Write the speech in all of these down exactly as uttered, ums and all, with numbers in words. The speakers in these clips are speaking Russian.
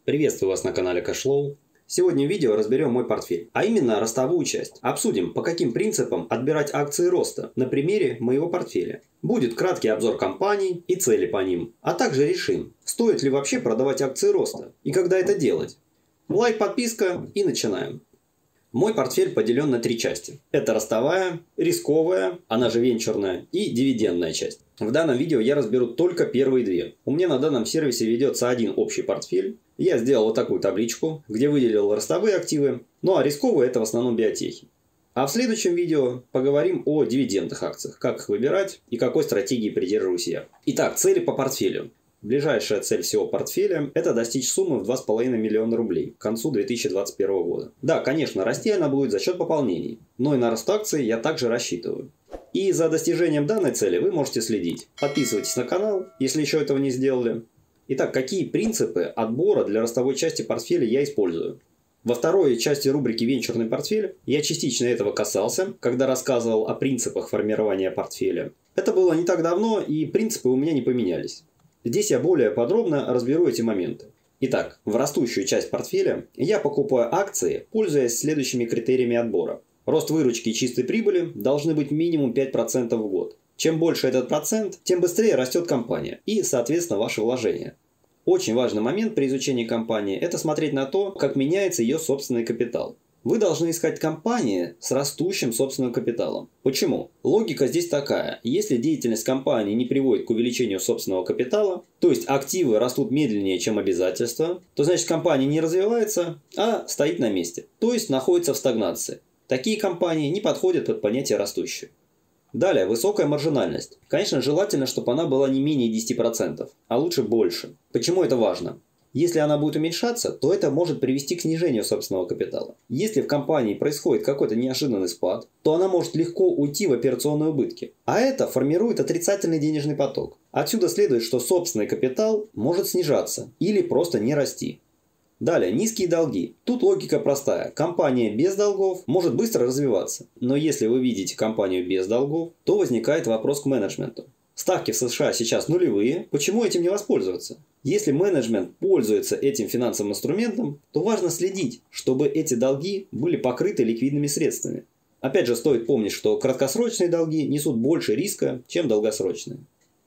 Приветствую вас на канале Cashflow. Сегодня в видео разберем мой портфель, а именно ростовую часть. Обсудим, по каким принципам отбирать акции роста на примере моего портфеля. Будет краткий обзор компаний и цели по ним, а также решим, стоит ли вообще продавать акции роста и когда это делать. Лайк, подписка и начинаем. Мой портфель поделен на три части. Это ростовая, рисковая, она же венчурная, и дивидендная часть. В данном видео я разберу только первые две. У меня на данном сервисе ведется один общий портфель. Я сделал вот такую табличку, где выделил ростовые активы, ну а рисковые это в основном биотехи. А в следующем видео поговорим о дивидендных акциях, как их выбирать и какой стратегии придерживаюсь я. Итак, цели по портфелю. Ближайшая цель всего портфеля – это достичь суммы в два с половиной миллиона рублей к концу две тысячи двадцать первого года. Да, конечно, расти она будет за счет пополнений, но и на рост акций я также рассчитываю. И за достижением данной цели вы можете следить. Подписывайтесь на канал, если еще этого не сделали. Итак, какие принципы отбора для ростовой части портфеля я использую? Во второй части рубрики «Венчурный портфель» я частично этого касался, когда рассказывал о принципах формирования портфеля. Это было не так давно, и принципы у меня не поменялись. Здесь я более подробно разберу эти моменты. Итак, в растущую часть портфеля я покупаю акции, пользуясь следующими критериями отбора. Рост выручки и чистой прибыли должны быть минимум пять процентов в год. Чем больше этот процент, тем быстрее растет компания и, соответственно, ваши вложения. Очень важный момент при изучении компании – это смотреть на то, как меняется ее собственный капитал. Вы должны искать компании с растущим собственным капиталом. Почему? Логика здесь такая. Если деятельность компании не приводит к увеличению собственного капитала, то есть активы растут медленнее, чем обязательства, то значит компания не развивается, а стоит на месте. То есть находится в стагнации. Такие компании не подходят под понятие растущие. Далее, высокая маржинальность. Конечно, желательно, чтобы она была не менее десяти процентов, а лучше больше. Почему это важно? Если она будет уменьшаться, то это может привести к снижению собственного капитала. Если в компании происходит какой-то неожиданный спад, то она может легко уйти в операционные убытки. А это формирует отрицательный денежный поток. Отсюда следует, что собственный капитал может снижаться или просто не расти. Далее, низкие долги. Тут логика простая. Компания без долгов может быстро развиваться. Но если вы видите компанию без долгов, то возникает вопрос к менеджменту. Ставки в США сейчас нулевые, почему этим не воспользоваться? Если менеджмент пользуется этим финансовым инструментом, то важно следить, чтобы эти долги были покрыты ликвидными средствами. Опять же, стоит помнить, что краткосрочные долги несут больше риска, чем долгосрочные.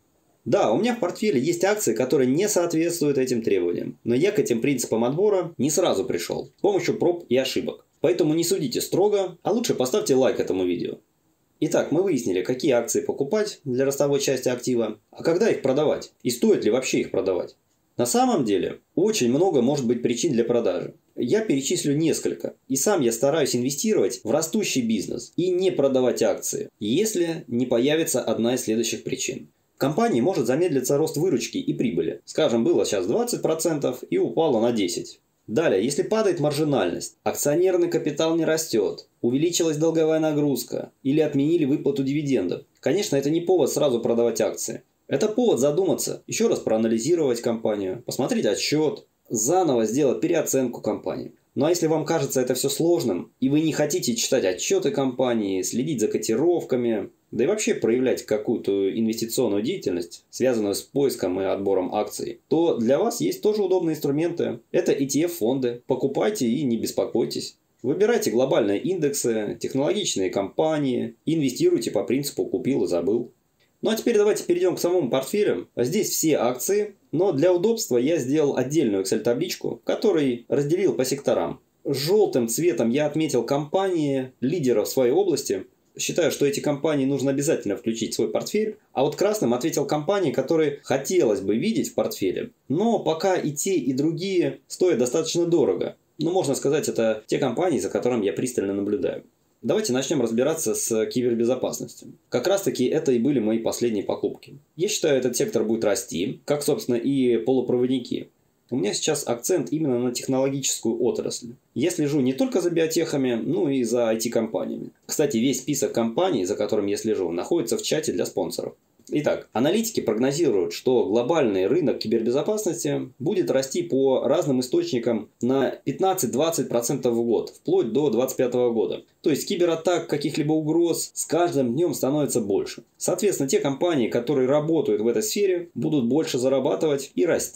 Да, у меня в портфеле есть акции, которые не соответствуют этим требованиям, но я к этим принципам отбора не сразу пришел, с помощью проб и ошибок. Поэтому не судите строго, а лучше поставьте лайк этому видео. Итак, мы выяснили, какие акции покупать для ростовой части актива, а когда их продавать и стоит ли вообще их продавать. На самом деле, очень много может быть причин для продажи. Я перечислю несколько, и сам я стараюсь инвестировать в растущий бизнес и не продавать акции, если не появится одна из следующих причин. В компании может замедлиться рост выручки и прибыли. Скажем, было сейчас двадцать процентов и упало на десять процентов. Далее, если падает маржинальность, акционерный капитал не растет, увеличилась долговая нагрузка или отменили выплату дивидендов. Конечно, это не повод сразу продавать акции. Это повод задуматься, еще раз проанализировать компанию, посмотреть отчет, заново сделать переоценку компании. Ну а если вам кажется это все сложным, и вы не хотите читать отчеты компании, следить за котировками, да и вообще проявлять какую-то инвестиционную деятельность, связанную с поиском и отбором акций, то для вас есть тоже удобные инструменты. Это и ти эф-фонды. Покупайте и не беспокойтесь. Выбирайте глобальные индексы, технологичные компании, инвестируйте по принципу «купил и забыл». Ну а теперь давайте перейдем к самому портфелю. Здесь все акции, но для удобства я сделал отдельную Excel-табличку, в которой разделил по секторам. Желтым цветом я отметил компании, лидеров в своей области. Считаю, что эти компании нужно обязательно включить в свой портфель. А вот красным ответил компании, которые хотелось бы видеть в портфеле. Но пока и те, и другие стоят достаточно дорого. Ну, можно сказать, это те компании, за которыми я пристально наблюдаю. Давайте начнем разбираться с кибербезопасностью. Как раз таки это и были мои последние покупки. Я считаю, этот сектор будет расти, как, собственно, и полупроводники. У меня сейчас акцент именно на технологическую отрасль. Я слежу не только за биотехами, но и за ай ти-компаниями. Кстати, весь список компаний, за которым я слежу, находится в чате для спонсоров. Итак, аналитики прогнозируют, что глобальный рынок кибербезопасности будет расти по разным источникам на пятнадцать-двадцать процентов в год, вплоть до две тысячи двадцать пятого года. То есть кибератак, каких-либо угроз с каждым днем становится больше. Соответственно, те компании, которые работают в этой сфере, будут больше зарабатывать и расти.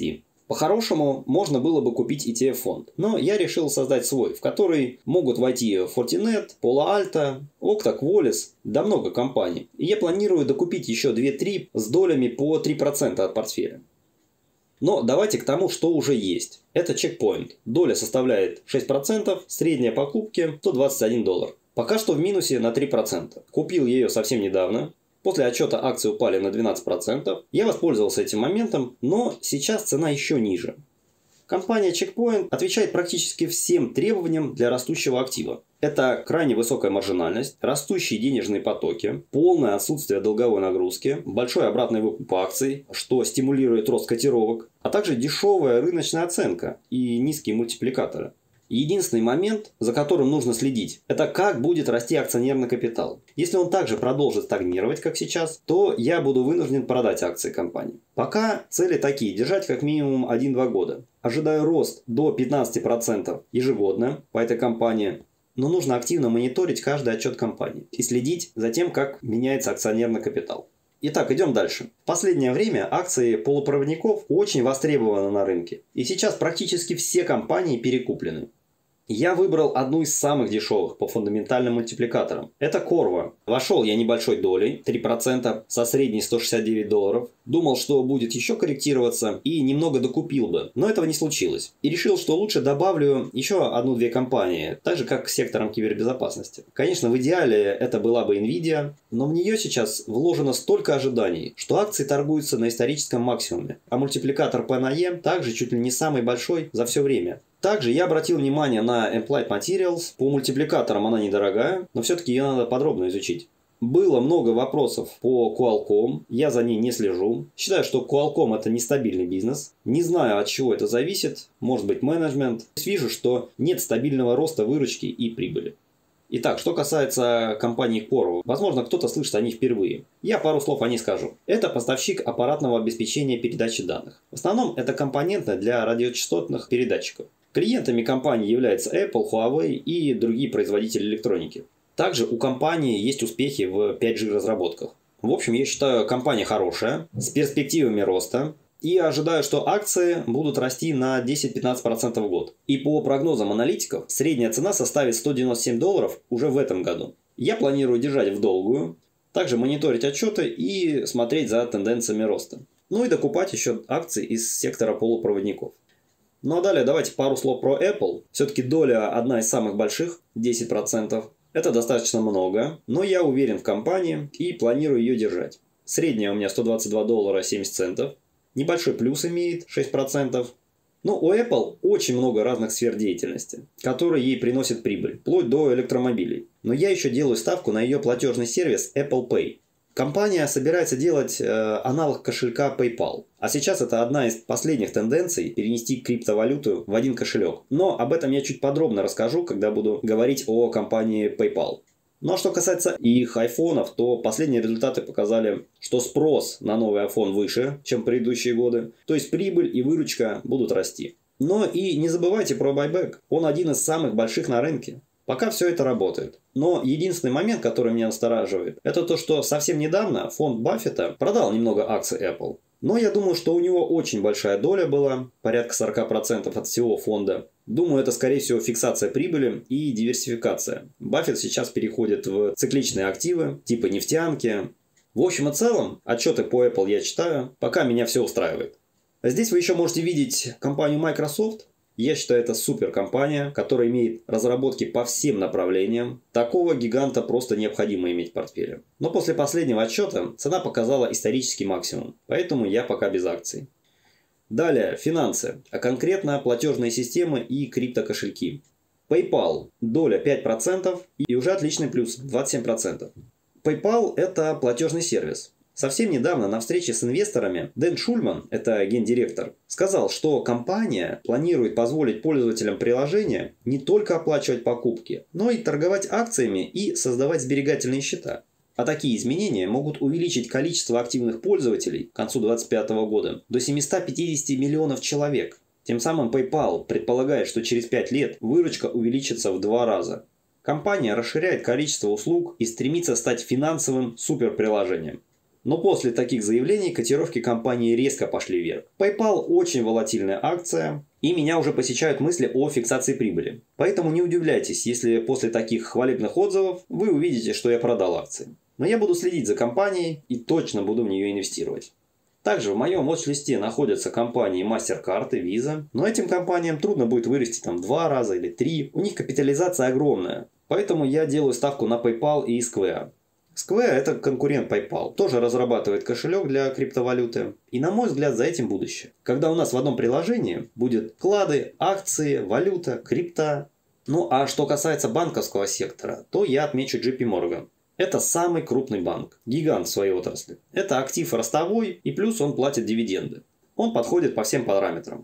По-хорошему, можно было бы купить и ти эф-фонд, но я решил создать свой, в который могут войти Fortinet, Palo Alto, Okta, Qualys, да много компаний. И я планирую докупить еще две-три с долями по три процента от портфеля. Но давайте к тому, что уже есть. Это Checkpoint. Доля составляет шесть процентов, средняя покупки сто двадцать один доллар. Пока что в минусе на три процента. Купил ее совсем недавно. После отчета акции упали на двенадцать процентов. Я воспользовался этим моментом, но сейчас цена еще ниже. Компания Checkpoint отвечает практически всем требованиям для растущего актива. Это крайне высокая маржинальность, растущие денежные потоки, полное отсутствие долговой нагрузки, большой обратный выкуп акций, что стимулирует рост котировок, а также дешевая рыночная оценка и низкие мультипликаторы. Единственный момент, за которым нужно следить, это как будет расти акционерный капитал. Если он также продолжит стагнировать, как сейчас, то я буду вынужден продать акции компании. Пока цели такие: держать как минимум один-два года. Ожидаю рост до пятнадцати процентов ежегодно по этой компании, но нужно активно мониторить каждый отчет компании и следить за тем, как меняется акционерный капитал. Итак, идем дальше. В последнее время акции полупроводников очень востребованы на рынке, и сейчас практически все компании перекуплены. Я выбрал одну из самых дешевых по фундаментальным мультипликаторам. Это Qorvo. Вошел я небольшой долей, три процента со средней сто шестьдесят девять долларов. Думал, что будет еще корректироваться и немного докупил бы, но этого не случилось. И решил, что лучше добавлю еще одну-две компании, так же как с сектором кибербезопасности. Конечно, в идеале это была бы Nvidia, но в нее сейчас вложено столько ожиданий, что акции торгуются на историческом максимуме. А мультипликатор P на E также чуть ли не самый большой за все время. Также я обратил внимание на Applied Materials. По мультипликаторам она недорогая, но все-таки ее надо подробно изучить. Было много вопросов по Qualcomm, я за ней не слежу. Считаю, что Qualcomm это нестабильный бизнес. Не знаю, от чего это зависит, может быть менеджмент. Вижу, что нет стабильного роста выручки и прибыли. Итак, что касается компании Qorvo, возможно, кто-то слышит о ней впервые. Я пару слов о ней скажу. Это поставщик аппаратного обеспечения передачи данных. В основном это компоненты для радиочастотных передатчиков. Клиентами компании являются Apple, Huawei и другие производители электроники. Также у компании есть успехи в пять джи разработках. В общем, я считаю, компания хорошая, с перспективами роста. И ожидаю, что акции будут расти на десять-пятнадцать процентов в год. И по прогнозам аналитиков, средняя цена составит сто девяносто семь долларов уже в этом году. Я планирую держать в долгую, также мониторить отчеты и смотреть за тенденциями роста. Ну и докупать еще акции из сектора полупроводников. Ну а далее давайте пару слов про Apple. Все-таки доля одна из самых больших, десять процентов. Это достаточно много, но я уверен в компании и планирую ее держать. Средняя у меня сто двадцать два доллара семьдесят центов. Небольшой плюс имеет шесть процентов. Но у Apple очень много разных сфер деятельности, которые ей приносят прибыль, вплоть до электромобилей. Но я еще делаю ставку на ее платежный сервис Apple Pay. Компания собирается делать э, аналог кошелька PayPal. А сейчас это одна из последних тенденций перенести криптовалюту в один кошелек. Но об этом я чуть подробно расскажу, когда буду говорить о компании PayPal. Ну а что касается их айфонов, то последние результаты показали, что спрос на новый iPhone выше, чем предыдущие годы. То есть прибыль и выручка будут расти. Но и не забывайте про байбек. Он один из самых больших на рынке. Пока все это работает. Но единственный момент, который меня настораживает, это то, что совсем недавно фонд Баффета продал немного акций Apple. Но я думаю, что у него очень большая доля была, порядка сорок процентов от всего фонда. Думаю, это скорее всего фиксация прибыли и диверсификация. Баффет сейчас переходит в цикличные активы, типа нефтянки. В общем и целом, отчеты по Apple я читаю, пока меня все устраивает. Здесь вы еще можете видеть компанию Microsoft. Я считаю, это супер компания, которая имеет разработки по всем направлениям. Такого гиганта просто необходимо иметь в портфеле. Но после последнего отчета цена показала исторический максимум, поэтому я пока без акций. Далее, финансы, а конкретно платежные системы и криптокошельки. PayPal, доля пять процентов и уже отличный плюс, двадцать семь процентов. PayPal это платежный сервис. Совсем недавно на встрече с инвесторами Дэн Шульман, это гендиректор, сказал, что компания планирует позволить пользователям приложения не только оплачивать покупки, но и торговать акциями и создавать сберегательные счета. А такие изменения могут увеличить количество активных пользователей к концу две тысячи двадцать пятого года до семисот пятидесяти миллионов человек. Тем самым PayPal предполагает, что через пять лет выручка увеличится в два раза. Компания расширяет количество услуг и стремится стать финансовым суперприложением. Но после таких заявлений котировки компании резко пошли вверх. PayPal очень волатильная акция, и меня уже посещают мысли о фиксации прибыли. Поэтому не удивляйтесь, если после таких хвалебных отзывов вы увидите, что я продал акции. Но я буду следить за компанией и точно буду в нее инвестировать. Также в моем watch-листе находятся компании MasterCard и Visa, но этим компаниям трудно будет вырасти там два раза или три, у них капитализация огромная. Поэтому я делаю ставку на PayPal и Square. Square – это конкурент PayPal, тоже разрабатывает кошелек для криптовалюты. И на мой взгляд, за этим будущее. Когда у нас в одном приложении будет вклады, акции, валюта, крипта. Ну а что касается банковского сектора, то я отмечу джей пи Morgan. Это самый крупный банк, гигант в своей отрасли. Это актив ростовой и плюс он платит дивиденды. Он подходит по всем параметрам.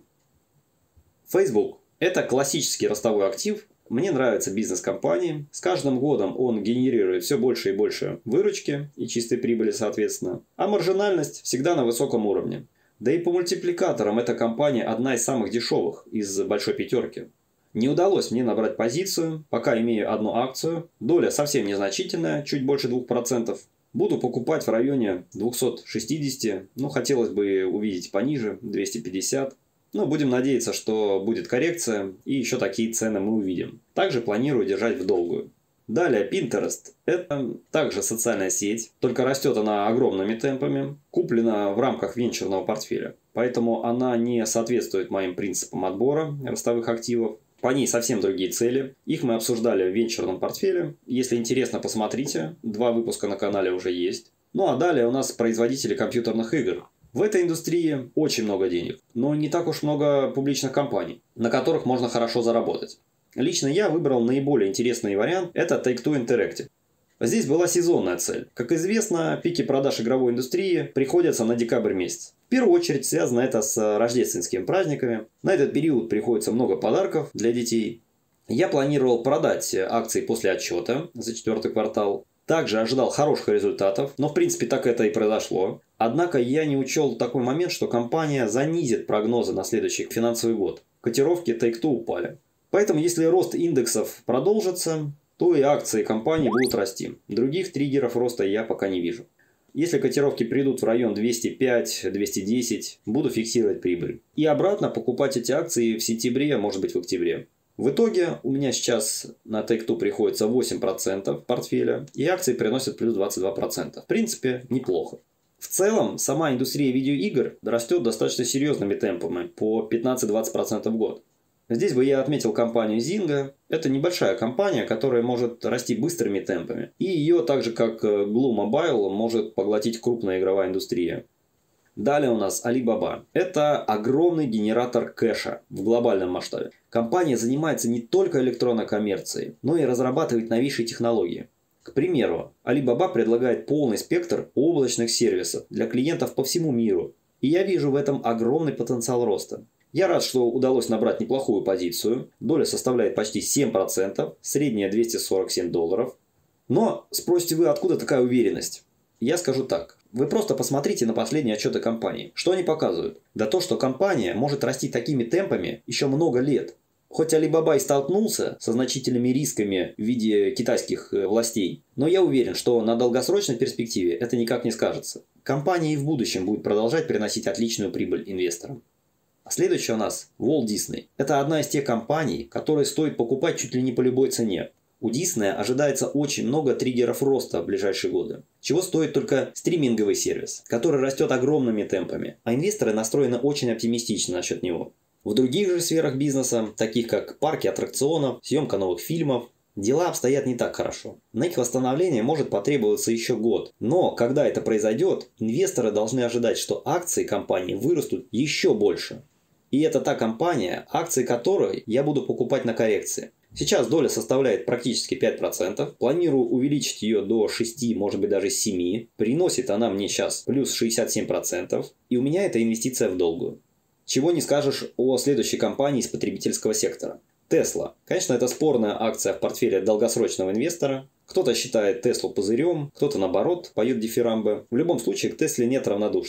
Facebook – это классический ростовой актив. Мне нравятся бизнес-компании. С каждым годом он генерирует все больше и больше выручки и чистой прибыли, соответственно. А маржинальность всегда на высоком уровне. Да и по мультипликаторам эта компания одна из самых дешевых из большой пятерки. Не удалось мне набрать позицию, пока имею одну акцию. Доля совсем незначительная, чуть больше двух процентов. Буду покупать в районе двухсот шестидесяти. Ну, хотелось бы увидеть пониже, двести пятьдесят. Но будем надеяться, что будет коррекция и еще такие цены мы увидим. Также планирую держать в долгую. Далее Pinterest. Это также социальная сеть, только растет она огромными темпами. Куплена в рамках венчурного портфеля. Поэтому она не соответствует моим принципам отбора ростовых активов. По ней совсем другие цели. Их мы обсуждали в венчурном портфеле. Если интересно, посмотрите. Два выпуска на канале уже есть. Ну а далее у нас производители компьютерных игр. В этой индустрии очень много денег, но не так уж много публичных компаний, на которых можно хорошо заработать. Лично я выбрал наиболее интересный вариант – это Take-Two Interactive. Здесь была сезонная цель. Как известно, пики продаж игровой индустрии приходятся на декабрь месяц. В первую очередь связано это с рождественскими праздниками. На этот период приходится много подарков для детей. Я планировал продать акции после отчета за четвертый квартал. Также ожидал хороших результатов, но в принципе так это и произошло. Однако я не учел такой момент, что компания занизит прогнозы на следующий финансовый год. Котировки Take-Two упали. Поэтому если рост индексов продолжится, то и акции компании будут расти. Других триггеров роста я пока не вижу. Если котировки придут в район двести пять - двести десять, буду фиксировать прибыль. И обратно покупать эти акции в сентябре, может быть в октябре. В итоге у меня сейчас на Take-Two приходится восемь процентов портфеля, и акции приносят плюс двадцать два процента. В принципе, неплохо. В целом, сама индустрия видеоигр растет достаточно серьезными темпами, по пятнадцать-двадцать процентов в год. Здесь бы я отметил компанию Zynga. Это небольшая компания, которая может расти быстрыми темпами. И ее, так же как Glu Mobile, может поглотить крупная игровая индустрия. Далее у нас Alibaba. Это огромный генератор кэша в глобальном масштабе. Компания занимается не только электронной коммерцией, но и разрабатывает новейшие технологии. К примеру, Alibaba предлагает полный спектр облачных сервисов для клиентов по всему миру. И я вижу в этом огромный потенциал роста. Я рад, что удалось набрать неплохую позицию. Доля составляет почти семь процентов, средняя двести сорок семь долларов. Но спросите вы, откуда такая уверенность? Я скажу так. Вы просто посмотрите на последние отчеты компании. Что они показывают? Да то, что компания может расти такими темпами еще много лет. Хоть Alibaba и столкнулся со значительными рисками в виде китайских властей, но я уверен, что на долгосрочной перспективе это никак не скажется. Компания и в будущем будет продолжать приносить отличную прибыль инвесторам. А следующая у нас Walt Disney. Это одна из тех компаний, которые стоит покупать чуть ли не по любой цене. У Disney ожидается очень много триггеров роста в ближайшие годы. Чего стоит только стриминговый сервис, который растет огромными темпами, а инвесторы настроены очень оптимистично насчет него. В других же сферах бизнеса, таких как парки аттракционов, съемка новых фильмов, дела обстоят не так хорошо. На их восстановление может потребоваться еще год. Но когда это произойдет, инвесторы должны ожидать, что акции компании вырастут еще больше. И это та компания, акции которой я буду покупать на коррекции. Сейчас доля составляет практически пять процентов. Планирую увеличить ее до шести, может быть даже семи. Приносит она мне сейчас плюс шестьдесят семь процентов. И у меня это инвестиция в долгую. Чего не скажешь о следующей компании из потребительского сектора. Tesla. Конечно, это спорная акция в портфеле долгосрочного инвестора. Кто-то считает Теслу пузырем, кто-то наоборот поет дифирамбы. В любом случае к Тесле нет равнодушных.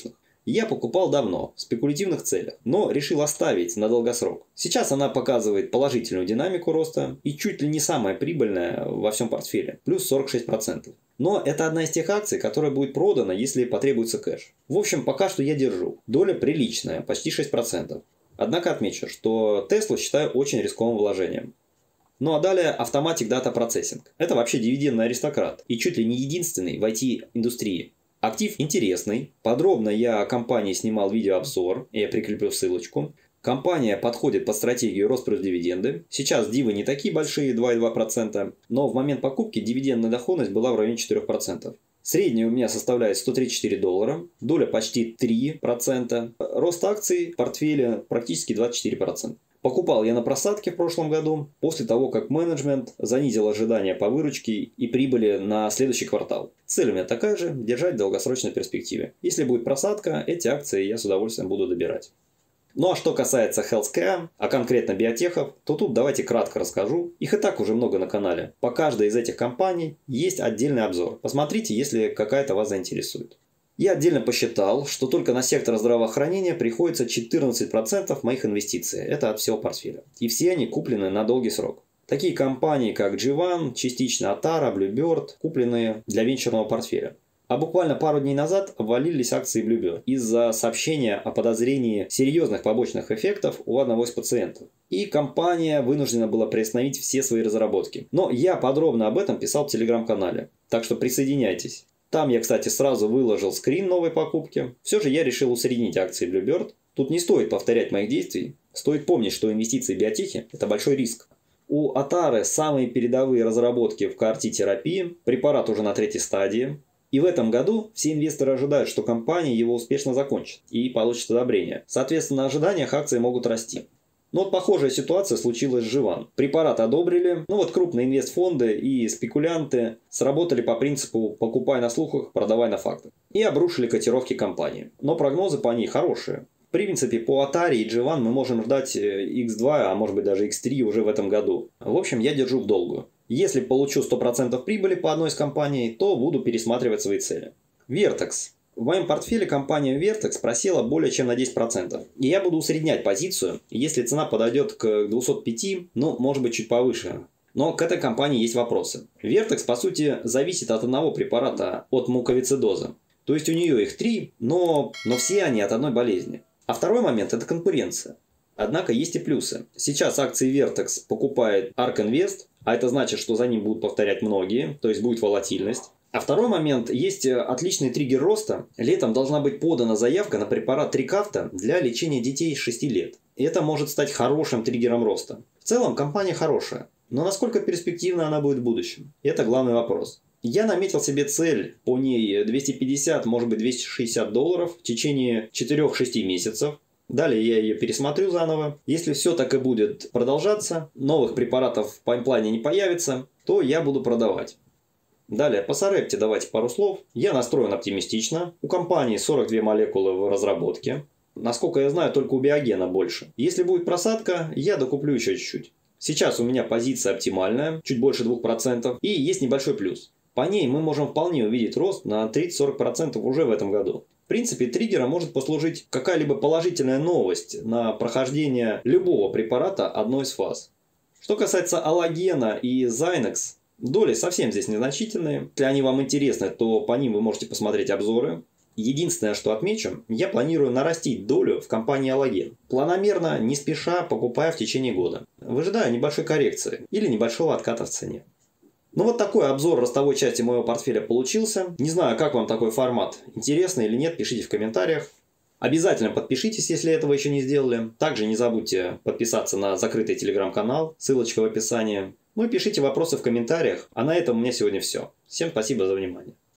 я покупал давно, в спекулятивных целях, но решил оставить на долгосрок. Сейчас она показывает положительную динамику роста и чуть ли не самая прибыльная во всем портфеле, плюс сорок шесть процентов. Но это одна из тех акций, которая будет продана, если потребуется кэш. В общем, пока что я держу. Доля приличная, почти шесть процентов. Однако отмечу, что Tesla считаю очень рисковым вложением. Ну а далее Automatic Data Processing. Это вообще дивидендный аристократ и чуть ли не единственный в ай ти-индустрии. Актив интересный. Подробно я о компании снимал видеообзор, я прикреплю ссылочку. Компания подходит под стратегию рост плюс дивиденды. Сейчас дивы не такие большие, два и две десятых процента, но в момент покупки дивидендная доходность была в районе четырёх процентов. Средняя у меня составляет сто тридцать четыре доллара, доля почти три процента, рост акций в портфеле практически двадцать четыре процента. Покупал я на просадке в прошлом году, после того, как менеджмент занизил ожидания по выручке и прибыли на следующий квартал. Цель у меня такая же – держать в долгосрочной перспективе. Если будет просадка, эти акции я с удовольствием буду добирать. Ну а что касается healthcare, а конкретно биотехов, то тут давайте кратко расскажу. Их и так уже много на канале. По каждой из этих компаний есть отдельный обзор. Посмотрите, если какая-то вас заинтересует. Я отдельно посчитал, что только на сектор здравоохранения приходится четырнадцать процентов моих инвестиций. Это от всего портфеля. И все они куплены на долгий срок. Такие компании, как джи ван, частично Atara, Bluebird, купленные для венчурного портфеля. А буквально пару дней назад обвалились акции Bluebird из-за сообщения о подозрении серьезных побочных эффектов у одного из пациентов. И компания вынуждена была приостановить все свои разработки. Но я подробно об этом писал в телеграм-канале. Так что присоединяйтесь. Там я, кстати, сразу выложил скрин новой покупки. Все же я решил усреднить акции Bluebird. Тут не стоит повторять моих действий. Стоит помнить, что инвестиции в биотехи – это большой риск. У Atara самые передовые разработки в КАР-Т-терапии. Препарат уже на третьей стадии. И в этом году все инвесторы ожидают, что компания его успешно закончит и получит одобрение. Соответственно, на ожиданиях акции могут расти. Но вот похожая ситуация случилась с джи ван. Препарат одобрили, ну вот крупные инвестфонды и спекулянты сработали по принципу «покупай на слухах, продавай на фактах» и обрушили котировки компании. Но прогнозы по ней хорошие. В принципе, по Atari и джи ван мы можем ждать икс два, а может быть даже икс три уже в этом году. В общем, я держу в долгую. Если получу сто процентов прибыли по одной из компаний, то буду пересматривать свои цели. Vertex. В моем портфеле компания Vertex просела более чем на десять процентов. И я буду усреднять позицию, если цена подойдет к двухсот пяти, ну, может быть, чуть повыше. Но к этой компании есть вопросы. Vertex, по сути, зависит от одного препарата, от муковисцидоза. То есть у нее их три, но, но все они от одной болезни. А второй момент – это конкуренция. Однако есть и плюсы. Сейчас акции Vertex покупает ARK Invest, а это значит, что за ним будут повторять многие, то есть будет волатильность. А второй момент, есть отличный триггер роста. Летом должна быть подана заявка на препарат Трикафта для лечения детей с шести лет. И это может стать хорошим триггером роста. В целом компания хорошая, но насколько перспективна она будет в будущем? Это главный вопрос. Я наметил себе цель по ней двести пятьдесят, может быть двести шестьдесят долларов в течение четырёх-шести месяцев. Далее я ее пересмотрю заново. Если все так и будет продолжаться, новых препаратов в пайплайне не появится, то я буду продавать. Далее, по Сарепте давайте пару слов. Я настроен оптимистично. У компании сорок две молекулы в разработке. Насколько я знаю, только у Биогена больше. Если будет просадка, я докуплю еще чуть-чуть. Сейчас у меня позиция оптимальная, чуть больше двух процентов. И есть небольшой плюс. По ней мы можем вполне увидеть рост на тридцать-сорок процентов уже в этом году. В принципе, триггером может послужить какая-либо положительная новость на прохождение любого препарата одной из фаз. Что касается Аллогена и Zynex, доли совсем здесь незначительные. Если они вам интересны, то по ним вы можете посмотреть обзоры. Единственное, что отмечу, я планирую нарастить долю в компании Аллоген. Планомерно, не спеша, покупая в течение года. Выжидаю небольшой коррекции или небольшого отката в цене. Ну вот такой обзор ростовой части моего портфеля получился. Не знаю, как вам такой формат. Интересно или нет, пишите в комментариях. Обязательно подпишитесь, если этого еще не сделали. Также не забудьте подписаться на закрытый телеграм-канал, ссылочка в описании. Ну и пишите вопросы в комментариях. А на этом у меня сегодня все. Всем спасибо за внимание.